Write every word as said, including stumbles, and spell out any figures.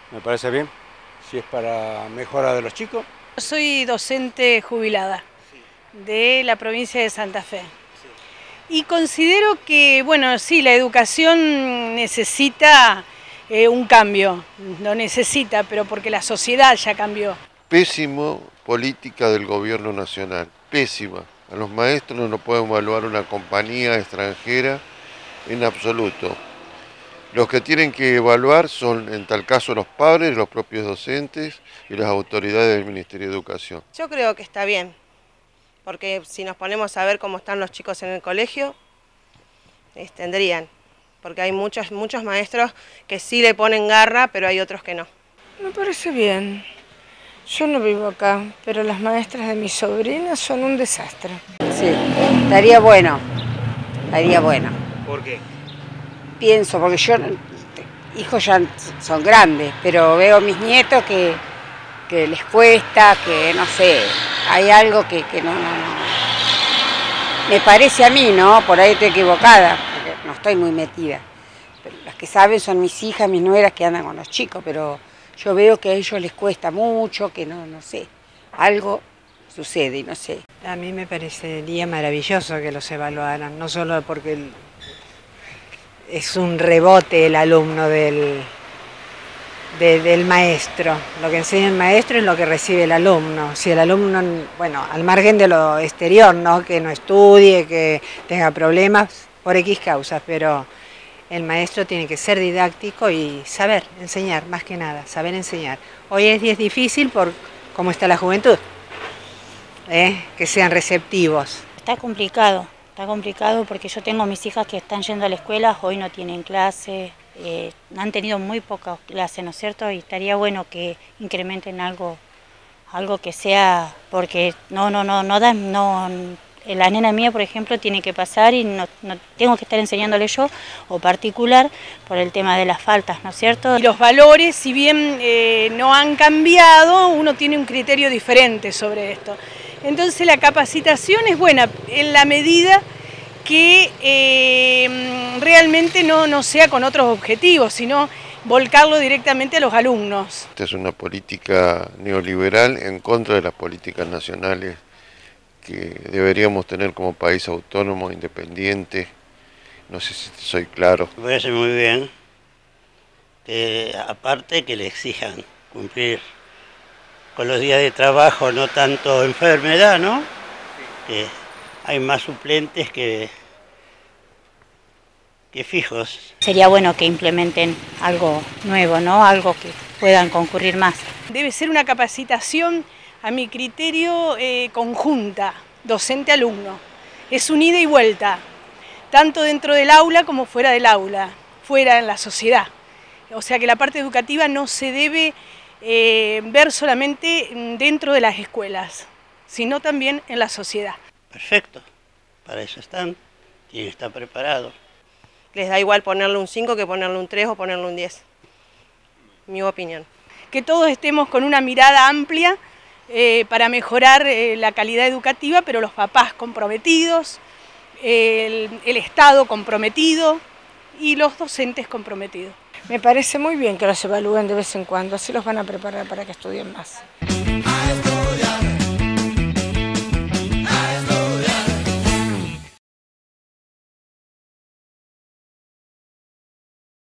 Me parece bien, si es para mejora de los chicos. Soy docente jubilada de la provincia de Santa Fe. Y considero que, bueno, sí, la educación necesita eh, un cambio, lo necesita, pero porque la sociedad ya cambió. Pésimo política del gobierno nacional, pésima. A los maestros no lo pueden evaluar una compañía extranjera en absoluto. Los que tienen que evaluar son, en tal caso, los padres, los propios docentes y las autoridades del Ministerio de Educación. Yo creo que está bien, porque si nos ponemos a ver cómo están los chicos en el colegio, eh, tendrían, porque hay muchos, muchos maestros que sí le ponen garra, pero hay otros que no. Me parece bien. Yo no vivo acá, pero las maestras de mis sobrinas son un desastre. Sí, estaría bueno, estaría bueno. ¿Por qué? Pienso, porque yo, hijos ya son grandes, pero veo a mis nietos que, que les cuesta, que no sé, hay algo que, que no, no, no. Me parece a mí, ¿no? Por ahí estoy equivocada, porque no estoy muy metida. Pero las que saben son mis hijas, mis nueras que andan con los chicos, pero yo veo que a ellos les cuesta mucho, que no, no sé, algo sucede y no sé. A mí me parecería maravilloso que los evaluaran, no solo porque el, es un rebote el alumno del, de, del maestro. Lo que enseña el maestro es lo que recibe el alumno. Si el alumno, bueno, al margen de lo exterior, ¿no? Que no estudie, que tenga problemas por X causas, pero el maestro tiene que ser didáctico y saber enseñar, más que nada, saber enseñar. Hoy es, es difícil por cómo está la juventud, ¿eh? Que sean receptivos. Está complicado, está complicado porque yo tengo mis hijas que están yendo a la escuela, hoy no tienen clase, eh, han tenido muy pocas clases, ¿no es cierto? Y estaría bueno que incrementen algo, algo que sea, porque no, no, no, no dan, no. La nena mía, por ejemplo, tiene que pasar y no, no tengo que estar enseñándole yo, o particular, por el tema de las faltas, ¿no es cierto? Y los valores, si bien eh, no han cambiado, uno tiene un criterio diferente sobre esto. Entonces la capacitación es buena en la medida que eh, realmente no, no sea con otros objetivos, sino volcarlo directamente a los alumnos. Esta es una política neoliberal en contra de las políticas nacionales que deberíamos tener como país autónomo, independiente. No sé si soy claro. Me parece muy bien, que aparte que le exijan cumplir con los días de trabajo, no tanto enfermedad, ¿no? Que hay más suplentes que, que fijos. Sería bueno que implementen algo nuevo, ¿no? Algo que puedan concurrir más. Debe ser una capacitación, a mi criterio, eh, conjunta, docente-alumno. Es un ida y vuelta, tanto dentro del aula como fuera del aula, fuera en la sociedad. O sea que la parte educativa no se debe eh, ver solamente dentro de las escuelas, sino también en la sociedad. Perfecto, para eso están, tienen que estar preparados. Les da igual ponerle un cinco que ponerle un tres o ponerle un diez, mi opinión. Que todos estemos con una mirada amplia eh, para mejorar eh, la calidad educativa, pero los papás comprometidos, el, el Estado comprometido y los docentes comprometidos. Me parece muy bien que los evalúen de vez en cuando, así los van a preparar para que estudien más.